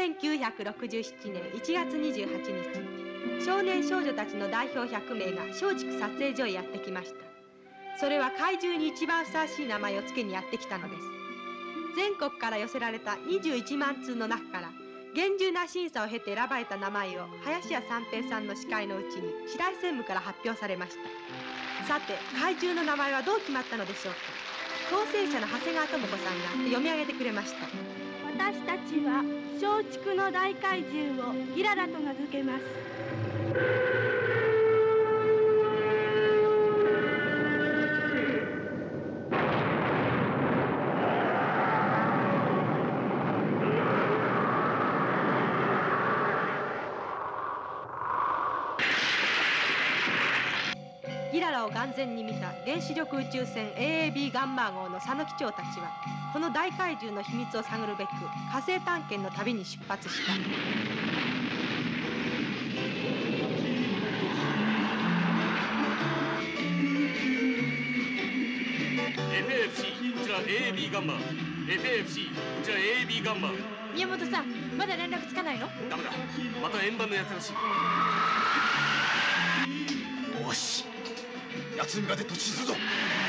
1967年1月28日、少年少女たちの代表100名が松竹撮影所へやってきました。それは怪獣に一番ふさわしい名前を付けにやってきたのです。全国から寄せられた21万通の中から厳重な審査を経て選ばれた名前を林家三平さんの司会のうちに白井専務から発表されました。さて、怪獣の名前はどう決まったのでしょうか。当選者の長谷川智子さんが読み上げてくれました。 私たちは松竹の大怪獣をギララと名付けます。 ギララを眼前に見た原子力宇宙船 AAB ガンマー号の佐野機長たちは、この大怪獣の秘密を探るべく火星探検の旅に出発した。 FFC こちら AAB ガンマー。 FFC こちら AAB ガンマー。 宮本さん、まだ連絡つかないの？ ダメだ、また円盤のやつらしい。 よし、奴に向かって突進するぞ。